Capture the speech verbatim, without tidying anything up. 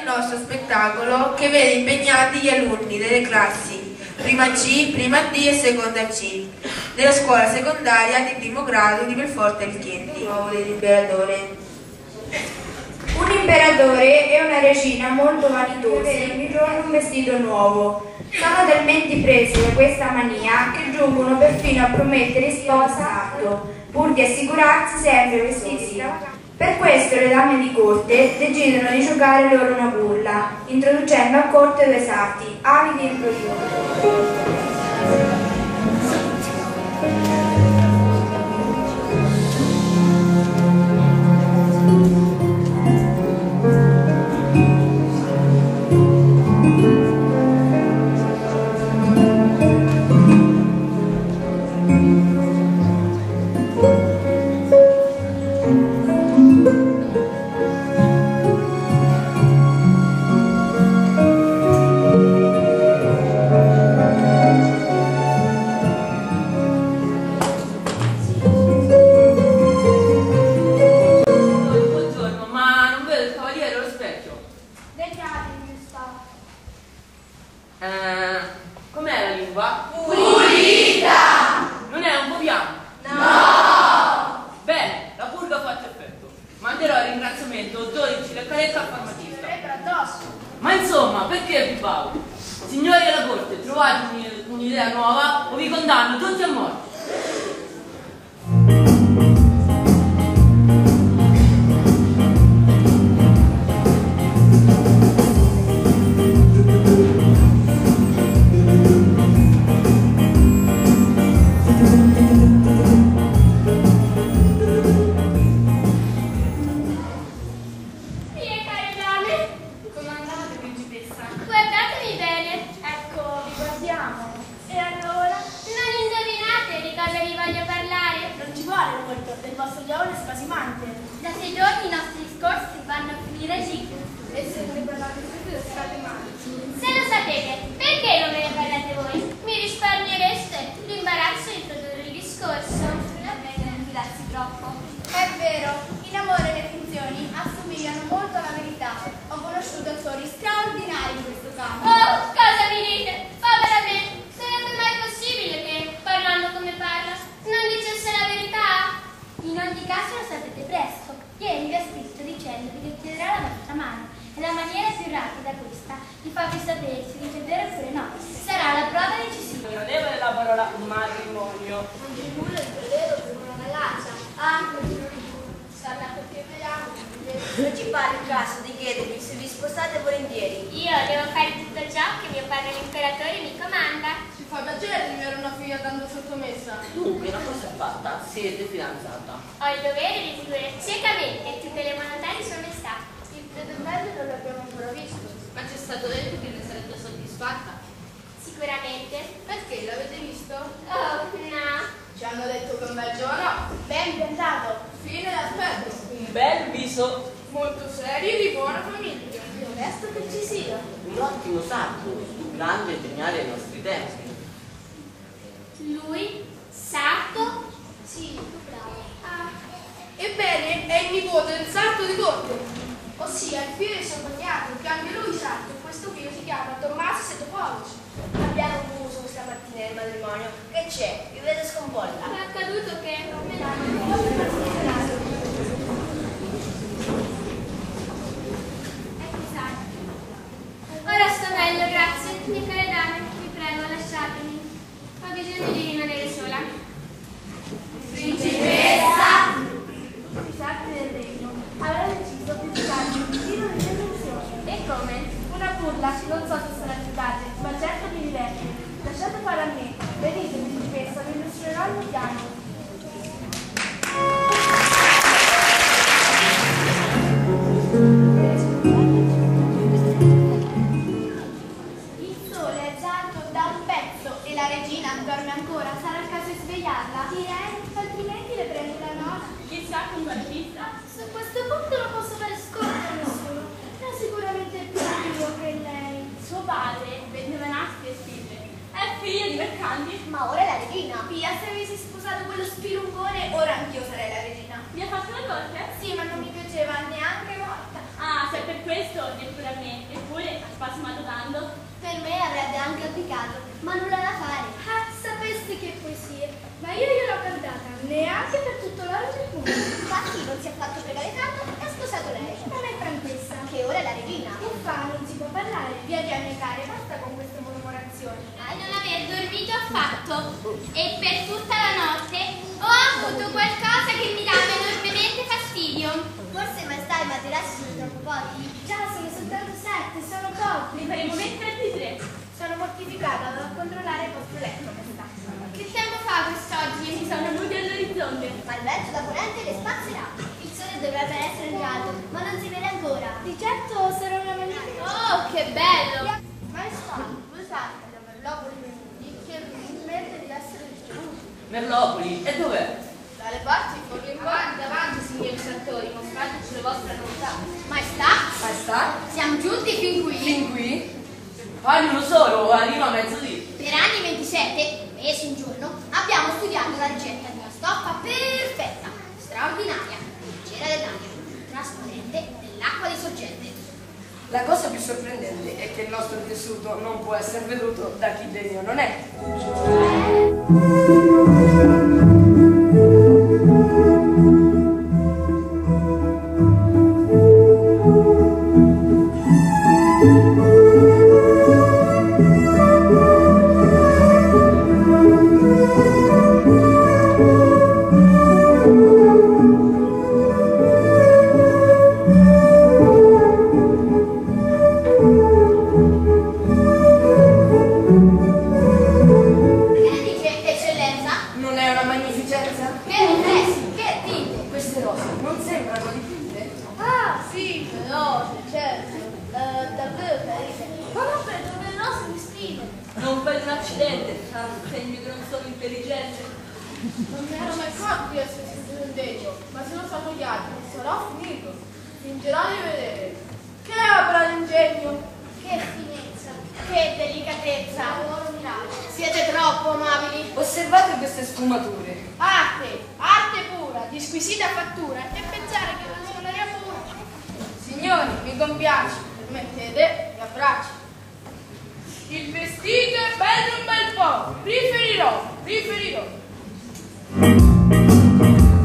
nostro spettacolo che vede impegnati gli alunni delle classi prima C, prima D e seconda C della scuola secondaria di primo grado di Belforte al Chieti. Nuovo dell'imperatore. Un imperatore e una regina molto vanitosi ogni giorno un vestito nuovo. Sono talmente presi da questa mania che giungono perfino a promettere sposa pur di assicurarsi sempre vestiti stravaganti. Per questo le dame di corte decidono di giocare loro una burla, introducendo a corte due sarti, avidi e gloriosi. Ma insomma, perché vi pago? Signori della corte, trovate un'idea nuova o vi condanno tutti a morte. Non ci pare il caso di chiedervi se vi spostate volentieri. Io devo fare tutto ciò che mio padre l'imperatore mi comanda. Ci fa piacere di avere una figlia tanto sottomessa. Dunque, una cosa è fatta, siete fidanzata. Ho il dovere di seguire ciecamente tutte le volontà di sua maestà. Il pretendente non l'abbiamo ancora visto. Ma c'è stato detto che ne sarebbe soddisfatta? Sicuramente. Perché? L'avete visto? Oh, no. Ci hanno detto che è un bel giovane. Ben piantato. Fine d'aspetto. Un bel viso. Molto serio e di buona famiglia. Più onesto che ci sia. Un ottimo sarto, più grande e geniale ai nostri tempi. Lui? Sarto? Sì, più bravo. Ah. Ebbene, è il nipote del sarto di corte. Ossia il figlio di suo cognato, che anche lui sarto. Questo figlio si chiama Tommaso Setopovic. Abbiamo concluso questa mattina il matrimonio. Che c'è? Vi vedo sconvolta. È accaduto che... Ora sto meglio, grazie. Mie care dame, vi prego, lasciatemi. Ho bisogno di rimanere sola. Principessa! I sarti del regno avranno deciso di giocare un tiro di detenzione. E come? Una burla, non so se sarà giocate, ma certo vi diverte. Lasciate fare a me. Venite, principessa, vi illustrerò il mio piano. La regina dorme ancora, sarà il caso di svegliarla? Direi, altrimenti le prende la nonna. Chissà con quale chissà. Su questo punto non posso fare sconto a nessuno. È sicuramente più io che lei. Suo padre vendeva nastri e spille. È figlio di mercanti. Ma ora è la regina. Pia, se avessi sposato quello spilungone, ora anch'io sarei la regina. Mi ha fatto la corte? Sì, ma non mi piaceva neanche morta. Ah, se per questo ordine pure a me, eppure ha spasimato tanto. Per me avrebbe anche applicato, ma nulla da fare. Ah, sapeste che poesie! Ma io gliel'ho cantata, neanche per tutto l'oro del mondo. Infatti non si è fatto pregare tanto e ha sposato lei. Non è tantessa. Che ora è la regina. Che fa? Non si può parlare. Via via, mie care, basta con queste mormorazioni. A non aver dormito affatto e per tutta la notte ho avuto qualcosa che mi dava enormemente fastidio. Forse maestà i materassi sono troppo pochi. Già, sono soltanto sette, sono pochi. Ne faremo mettere di tre. Sono mortificata, vado a controllare il vostro letto, maestà. Che tempo fa quest'oggi? Ci sono nudi all'orizzonte. Ma il vento da ponente le spazierà. Il sole dovrebbe essere già alto, ma non si vede ancora. Di certo sarà una magnifica. Oh, che bello! Maestà, voi sapete gli overlopoli venuti che smette di essere ricevuti. Merlopoli, e dov'è? Dalle parti davanti, davanti, signori sartori, mostrateci le vostre novità. Maestà, Maestà? siamo giunti fin qui. Fin qui? Parli uno solo, arriva a mezzo lì. Per anni ventisette, mesi un giorno, abbiamo studiato la ricetta di una stoffa perfetta, straordinaria, leggera dell'aria, trasparente dell'acqua di sorgente. La cosa più sorprendente è che il nostro tessuto non può essere veduto da chi degno non è. Non fai un accidente, ah, segno che non sono intelligente. Non mi ero mai fatto di essere stato un degno, ma sono stato chiaro, sarò finito. Fingerò di vedere. Che opera d'ingegno! Che finezza, che delicatezza. Siete troppo amabili. Osservate queste sfumature. Arte, arte pura, di squisita fattura, e pensare che non sono l'aria pura. Signori, mi compiace, permettete, vi abbraccio. Il vestito è bello un bel po', riferirò, riferirò.